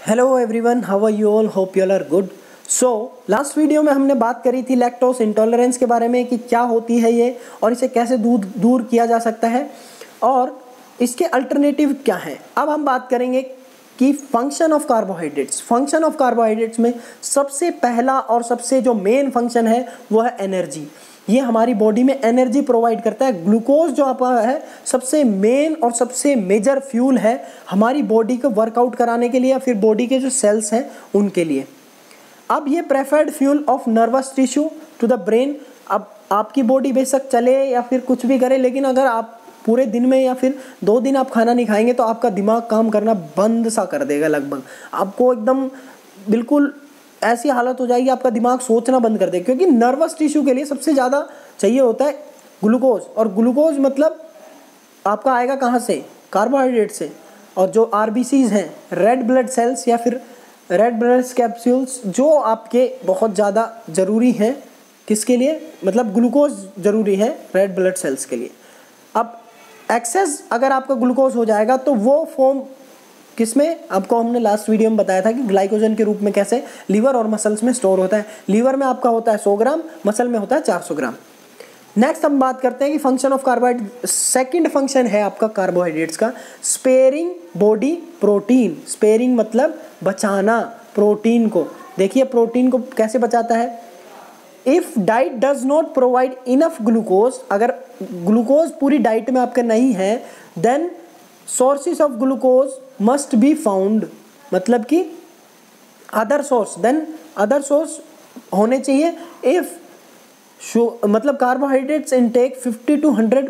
Hello everyone, how are you all? Hope you all are good. So last video में हमने बात करी थी लैक्टोज इंटॉलरेंस के बारे में कि क्या होती है ये और इसे कैसे दूर किया जा सकता है और इसके अल्टरनेटिव क्या हैं। अब हम बात करेंगे कि function of carbohydrates. Function of carbohydrates में सबसे पहला और सबसे जो मेन फंक्शन है वो है एनर्जी। ये हमारी बॉडी में एनर्जी प्रोवाइड करता है। ग्लूकोज जो आपका है सबसे मेन और सबसे मेजर फ्यूल है हमारी बॉडी को वर्कआउट कराने के लिए या फिर बॉडी के जो सेल्स हैं उनके लिए। अब ये preferred fuel of nervous tissue to the brain. अब आपकी बॉडी बेशक चले या फिर कुछ भी करे, लेकिन अगर आप पूरे दिन में या फिर 2 दिन आप खाना नहीं खाएंगे तो आपका दिमाग काम करना बंद सा कर देगा। लगभग आपको एकदम बिल्कुल ऐसी हालत हो जाएगी, आपका दिमाग सोचना बंद कर देगा, क्योंकि नर्वस टिश्यू के लिए सबसे ज़्यादा चाहिए होता है ग्लूकोज। और ग्लूकोज मतलब आपका आएगा कहाँ से? कार्बोहाइड्रेट से। और जो आरबीसीज हैं, रेड ब्लड सेल्स या फिर रेड ब्लड कैप्सूल्स, जो आपके बहुत ज़्यादा ज़रूरी हैं किसके लिए? मतलब ग्लूकोज ज़रूरी है रेड ब्लड सेल्स के लिए। अब एक्सेस अगर आपका ग्लूकोज हो जाएगा तो वो फॉर्म किसमें? आपको हमने लास्ट वीडियो में बताया था कि ग्लाइकोजन के रूप में कैसे लीवर और मसल्स में स्टोर होता है। लीवर में आपका होता है 100 ग्राम, मसल में होता है 400 ग्राम। नेक्स्ट हम बात करते हैं कि function of carbohydrate. Second function है आपका कार्बोहाइड्रेट्स का स्पेयरिंग बॉडी प्रोटीन। स्पेयरिंग मतलब बचाना प्रोटीन को। देखिए प्रोटीन को कैसे बचाता है? If diet does not provide enough glucose, अगर ग्लूकोज पूरी डाइट में आपके नहीं है, then sources of glucose must be found. मतलब कि अदर सोर्स होने चाहिए। इफ़ मतलब carbohydrates intake 50 to 100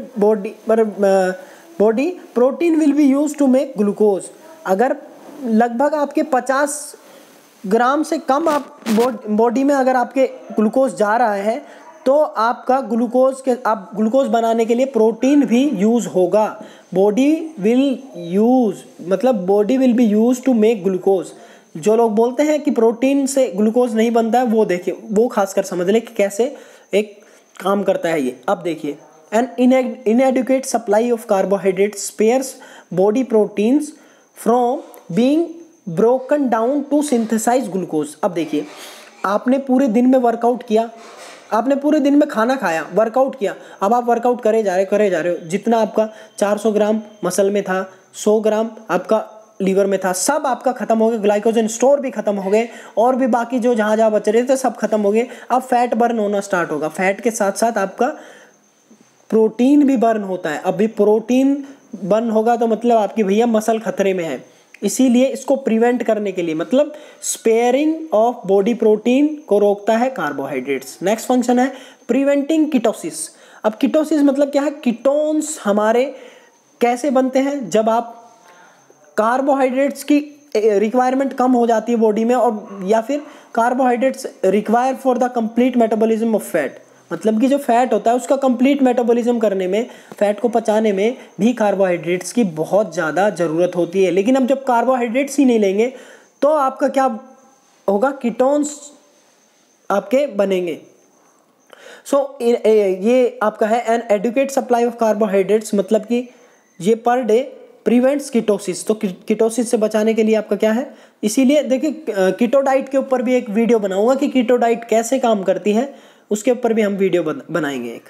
body protein will be use to make glucose. अगर लगभग आपके 50 ग्राम से कम आप बॉडी में अगर आपके ग्लूकोज जा रहा है तो आपका ग्लूकोज बनाने के लिए प्रोटीन भी यूज़ होगा। Body will be use to make glucose. जो लोग बोलते हैं कि प्रोटीन से ग्लूकोज नहीं बनता है, वो देखिए, वो खासकर समझ लें कि कैसे एक काम करता है ये। अब देखिए, an inadequate supply of carbohydrate spares body proteins from being broken down to synthesise glucose. अब देखिए, आपने पूरे दिन में वर्कआउट किया, आपने पूरे दिन में खाना खाया, वर्कआउट किया, अब आप वर्कआउट करे जा रहे हो। जितना आपका 400 ग्राम मसल में था, 100 ग्राम आपका लीवर में था, सब आपका खत्म हो गया। ग्लाइकोजन स्टोर भी खत्म हो गए और भी बाकी जो जहाँ बच रहे थे सब खत्म हो गए। अब फैट बर्न होना स्टार्ट होगा। फैट के साथ साथ आपका प्रोटीन भी बर्न होता है। अभी प्रोटीन बर्न होगा तो मतलब आपकी भैया मसल खतरे में है। इसीलिए इसको प्रिवेंट करने के लिए, मतलब स्पेयरिंग ऑफ बॉडी प्रोटीन को रोकता है कार्बोहाइड्रेट्स। नेक्स्ट फंक्शन है प्रिवेंटिंग कीटोसिस। अब कीटोसिस मतलब क्या है? कीटोन्स हमारे कैसे बनते हैं? जब आप कार्बोहाइड्रेट्स की रिक्वायरमेंट कम हो जाती है बॉडी में, और या फिर carbohydrates require for the complete metabolism of fat. मतलब कि जो फैट होता है उसका कंप्लीट मेटाबॉलिज्म करने में, फैट को पचाने में भी कार्बोहाइड्रेट्स की बहुत ज़्यादा ज़रूरत होती है। लेकिन अब जब कार्बोहाइड्रेट्स ही नहीं लेंगे तो आपका क्या होगा? कीटोन्स आपके बनेंगे। ये आपका है an adequate supply of carbohydrates, मतलब कि ये पर डे प्रिवेंट्स कीटोसिस। तो कीटोसिस से बचाने के लिए आपका क्या है? इसीलिए देखिए, कीटो डाइट के ऊपर भी एक वीडियो बनाऊंगा कि कीटो डाइट कैसे काम करती है, उसके ऊपर भी हम वीडियो बनाएंगे एक।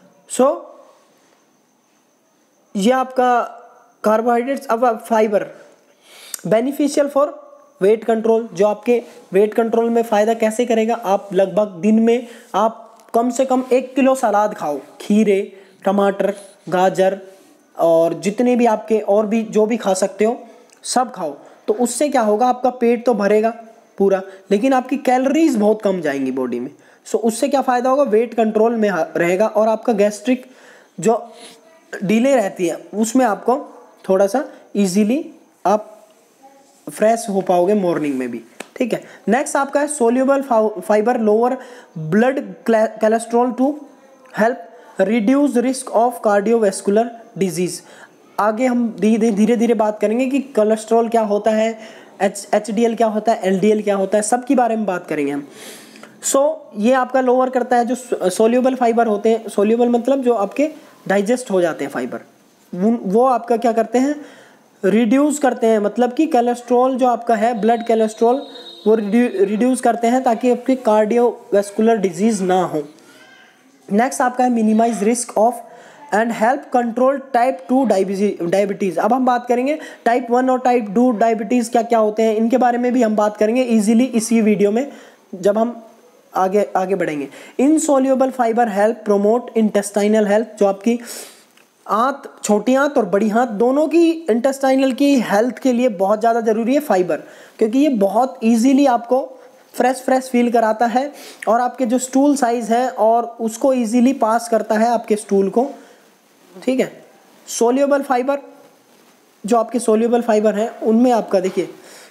ये आपका कार्बोहाइड्रेट्स। अब fibre beneficial for weight control. जो आपके वेट कंट्रोल में फ़ायदा कैसे करेगा? आप लगभग दिन में आप कम से कम 1 किलो सलाद खाओ, खीरे, टमाटर, गाजर और जितने भी आपके और भी जो भी खा सकते हो सब खाओ। तो उससे क्या होगा? आपका पेट तो भरेगा पूरा, लेकिन आपकी कैलोरीज बहुत कम जाएंगी बॉडी में। उससे क्या फ़ायदा होगा? वेट कंट्रोल में रहेगा और आपका गैस्ट्रिक जो डिले रहती है उसमें आपको थोड़ा सा इजीली आप फ्रेश हो पाओगे मॉर्निंग में भी। ठीक है। नेक्स्ट आपका है soluble fibre lower blood cholesterol to help reduce risk of cardiovascular disease. आगे हम धीरे धीरे बात करेंगे कि कोलेस्ट्रॉल क्या होता है, HDL क्या होता है, LDL क्या होता है, सब के बारे में बात करेंगे हम। ये आपका लोअर करता है। जो सोल्यूबल फाइबर होते हैं, सोल्यूबल मतलब जो आपके डाइजेस्ट हो जाते हैं फाइबर, वो आपका क्या करते हैं? रिड्यूस करते हैं, मतलब कि कोलेस्ट्रॉल जो आपका है, ब्लड कोलेस्ट्रॉल, वो रिड्यूस करते हैं ताकि आपके कार्डियोवैस्कुलर डिजीज़ ना हो। नेक्स्ट आपका है minimise risk of and help control type 2 diabetes. अब हम बात करेंगे टाइप 1 और टाइप 2 डायबिटीज़ क्या क्या होते हैं, इनके बारे में भी हम बात करेंगे ईजिली इसी वीडियो में जब हम आगे बढ़ेंगे। Insoluble fibre help promote intestinal health, जो आपकी आंत, छोटी आंत और बड़ी आंत दोनों की इंटेस्टाइनल की हेल्थ के लिए बहुत ज़्यादा ज़रूरी है फाइबर, क्योंकि ये बहुत ईजीली आपको फ्रेश फील कराता है और आपके जो स्टूल साइज है और उसको ईजीली पास करता है आपके स्टूल को, ठीक है। सोल्यूबल फाइबर, जो आपके सोल्यूबल फाइबर हैं उनमें आपका देखिए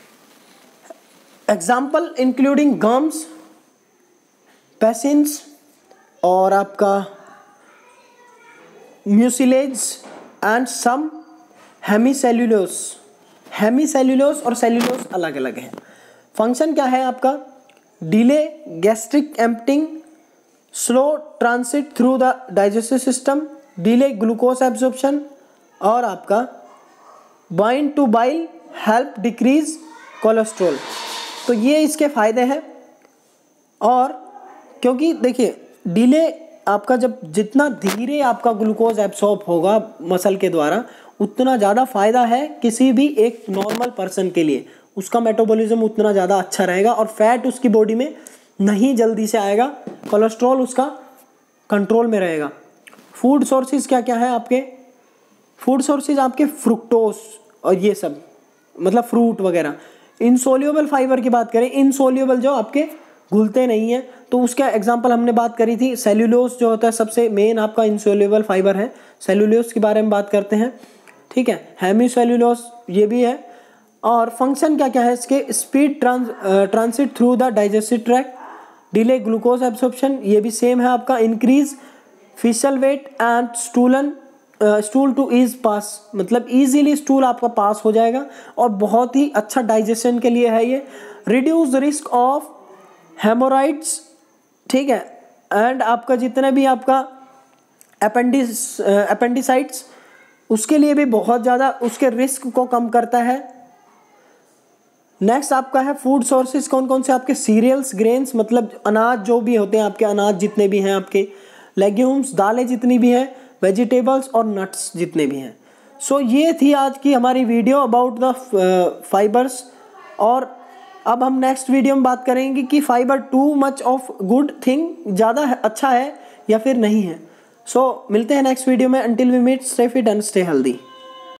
एग्जाम्पल इंक्लूडिंग गम्स, पेसिन्स और आपका म्यूसिलेज एंड सम हेमीसेल्यूलोस। हेमीसेल्यूलोस और सेल्यूलोस अलग अलग हैं। फंक्शन क्या है आपका? Delay gastric emptying, slow transit through the digestive system, delay glucose absorption और आपका bind to bile, help decrease cholesterol. तो ये इसके फायदे हैं। और क्योंकि देखिए डिले आपका जब जितना धीरे आपका ग्लूकोज एब्सॉर्ब होगा मसल के द्वारा, उतना ज़्यादा फायदा है किसी भी एक नॉर्मल पर्सन के लिए, उसका मेटाबॉलिज्म उतना ज़्यादा अच्छा रहेगा और फैट उसकी बॉडी में नहीं जल्दी से आएगा, कोलेस्ट्रॉल उसका कंट्रोल में रहेगा। फूड सोर्सेज क्या क्या है आपके? फूड सोर्सेज आपके फ्रुक्टोज और ये सब, मतलब फ्रूट वगैरह। इनसोल्यूबल फाइबर की बात करें, इनसोल्यूबल जो आपके घुलते नहीं है, तो उसका एग्जांपल हमने बात करी थी सेल्यूलोस, जो होता है सबसे मेन आपका इनसोल्यूबल फाइबर है। सेल्यूलोस के बारे में बात करते हैं, ठीक है। हेमीसेल्यूलोस ये भी है। और फंक्शन क्या क्या है इसके? Speed transit through the digestive tract, delay glucose absorption, ये भी सेम है आपका। Increase faecal weight and stool to ease pass, मतलब इजीली स्टूल आपका पास हो जाएगा और बहुत ही अच्छा डाइजेशन के लिए है ये। रिड्यूस रिस्क ऑफ हेमोराइड्स, ठीक है। एंड आपका जितने भी आपका अपेंडिसाइट्स, उसके लिए भी बहुत ज़्यादा उसके रिस्क को कम करता है। नेक्स्ट आपका है फूड सोर्सेज कौन कौन से आपके? सीरियल्स, ग्रेन्स, मतलब अनाज जो भी होते हैं आपके, अनाज जितने भी हैं आपके, लेग्यूम्स, दालें जितनी भी हैं, वेजिटेबल्स और नट्स जितने भी हैं। सो ये थी आज की हमारी वीडियो अबाउट द फाइबर्स। और अब हम नेक्स्ट वीडियो में बात करेंगे कि fibre too much of good thing, ज़्यादा अच्छा है या फिर नहीं है। सो मिलते हैं नेक्स्ट वीडियो में। Until we meet, stay fit and stay healthy.